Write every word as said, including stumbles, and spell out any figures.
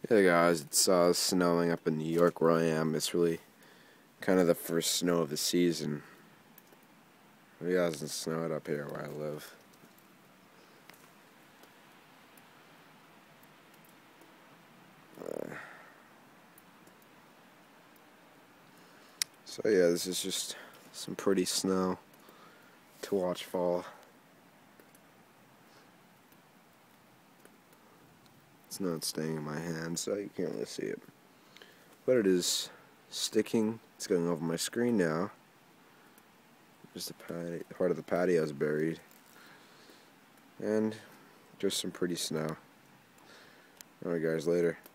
Hey guys, it's uh, snowing up in New York where I am. It's really kind of the first snow of the season. It hasn't snowed up here where I live. Uh, so yeah, this is just some pretty snow to watch fall. It's not staying in my hand, so you can't really see it. But it is sticking. It's going over my screen now. Just the patio, part of the patio is buried. And just some pretty snow. Alright guys, later.